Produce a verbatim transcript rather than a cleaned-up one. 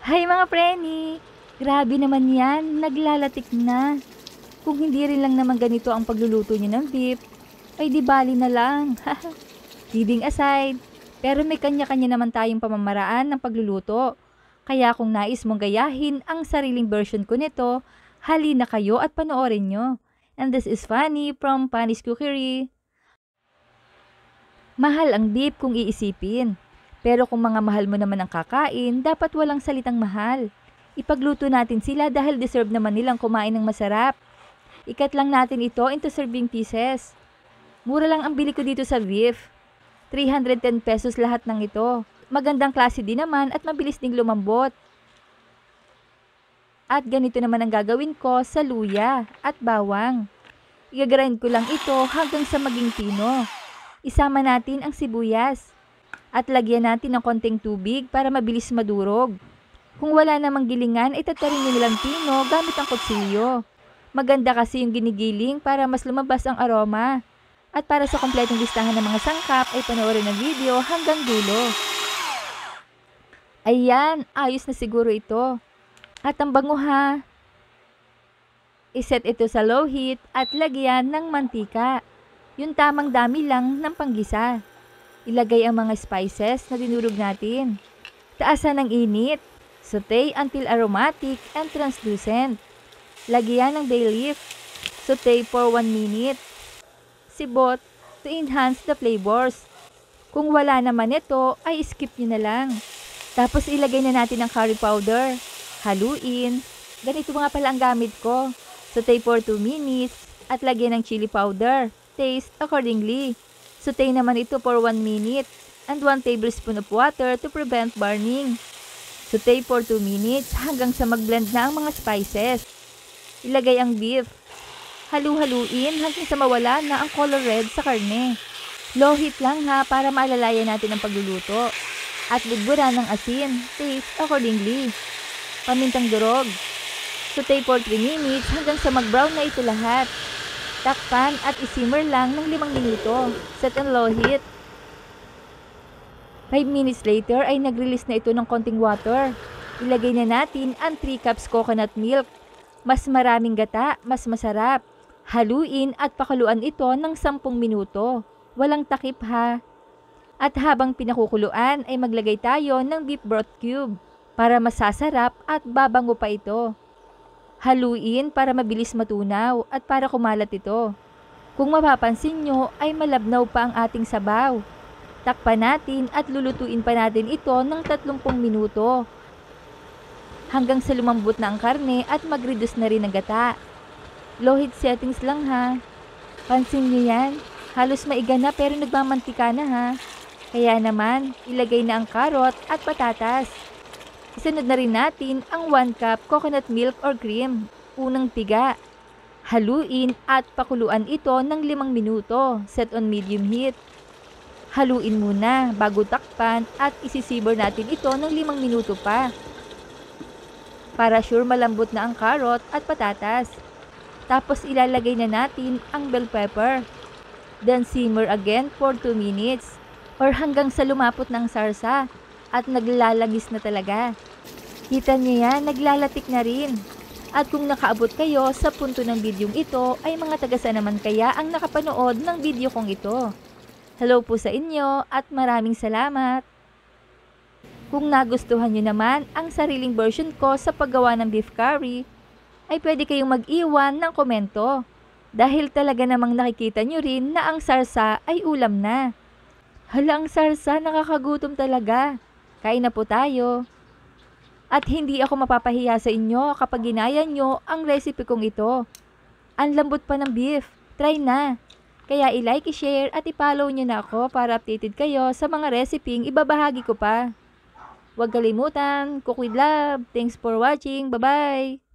Hay mga preni! Grabe naman yan, naglalatik na. Kung hindi rin lang naman ganito ang pagluluto niyo ng beef, ay di bali na lang. Kidding aside, pero may kanya-kanya naman tayong pamamaraan ng pagluluto. Kaya kung nais mong gayahin ang sariling version ko nito, halina kayo at panoorin nyo. And this is Fanny from Fanny's Cookery. Mahal ang beef kung iisipin. Pero kung mga mahal mo naman ang kakain, dapat walang salitang mahal. Ipagluto natin sila dahil deserve naman nilang kumain ng masarap. Ikat lang natin ito into serving pieces. Mura lang ang bili ko dito sa beef. three hundred ten pesos lahat ng ito. Magandang klase din naman at mabilis ding lumambot. At ganito naman ang gagawin ko sa luya at bawang. Igagrind ko lang ito hanggang sa maging pino. Isama natin ang sibuyas. At lagyan natin ng konting tubig para mabilis madurog. Kung wala namang gilingan, itatarin nyo nilang pino gamit ang kutsilyo. Maganda kasi yung ginigiling para mas lumabas ang aroma. At para sa kompletong listahan ng mga sangkap ay panoorin ang video hanggang dulo. Ayan, ayos na siguro ito. At ang bango ha. Iset ito sa low heat at lagyan ng mantika. Yung tamang dami lang ng panggisa. Ilagay ang mga spices na dinurog natin. Taasan ng init. Saute until aromatic and translucent. Lagyan ng bay leaf. Saute for one minute. Sibot to enhance the flavors. Kung wala naman ito, ay skip nyo na lang. Tapos ilagay na natin ang curry powder. Haluin. Ganito nga pala ang gamit ko. Saute for two minutes at lagyan ng chili powder. Taste accordingly. Saute naman ito for one minute and one tablespoon of water to prevent burning. Saute for two minutes hanggang sa mag-blend na ang mga spices. Ilagay ang beef. Halu-haluin hanggang sa mawala na ang color red sa karne. Low heat lang ha para maalalayan natin ang pagluluto. At bugburan ng asin. Taste accordingly. Pamintang durog. Saute for three minutes hanggang sa mag-brown na ito lahat. Takpan at isimmer lang ng limang minuto. Set on low heat. five minutes later ay nag-release na ito ng konting water. Ilagay na natin ang three cups coconut milk. Mas maraming gata, mas masarap. Haluin at pakuluan ito ng sampung minuto. Walang takip ha. At habang pinakukuluan ay maglagay tayo ng beef broth cube para masasarap at babango pa ito. Haluin para mabilis matunaw at para kumalat ito. Kung mapapansin nyo ay malabnaw pa ang ating sabaw. Takpan natin at lulutuin pa natin ito ng tatlumpung minuto. Hanggang sa lumambot na ang karne at mag-reduce na rin ang gata. Low heat settings lang ha. Pansin nyo yan? Halos maiga na pero nagmamantika na ha. Kaya naman, ilagay na ang karot at patatas. Isunod na rin natin ang one cup coconut milk or cream. Unang piga. Haluin at pakuluan ito ng limang minuto. Set on medium heat. Haluin muna bago takpan at isisibor natin ito ng limang minuto pa. Para sure malambot na ang karot at patatas. Tapos ilalagay na natin ang bell pepper. Then simmer again for two minutes or hanggang sa lumapot ng sarsa. At naglalagis na talaga. Kita niyo yan, naglalatik na rin. At kung nakaabot kayo sa punto ng bidyong ito, ay mga taga-saan naman kaya ang nakapanood ng video kong ito. Hello po sa inyo at maraming salamat. Kung nagustuhan nyo naman ang sariling version ko sa paggawa ng beef curry, ay pwede kayong mag-iwan ng komento. Dahil talaga namang nakikita nyo rin na ang sarsa ay ulam na. Hala, ang sarsa, nakakagutom talaga. Kain na po tayo. At hindi ako mapapahiya sa inyo kapag ginaya nyo ang recipe kong ito. Ang lambot pa ng beef. Try na. Kaya i-like, i-share at i-follow nyo na ako para updated kayo sa mga reseping ibabahagi ko pa. Huwag kalimutan, cook with love. Thanks for watching. Bye-bye!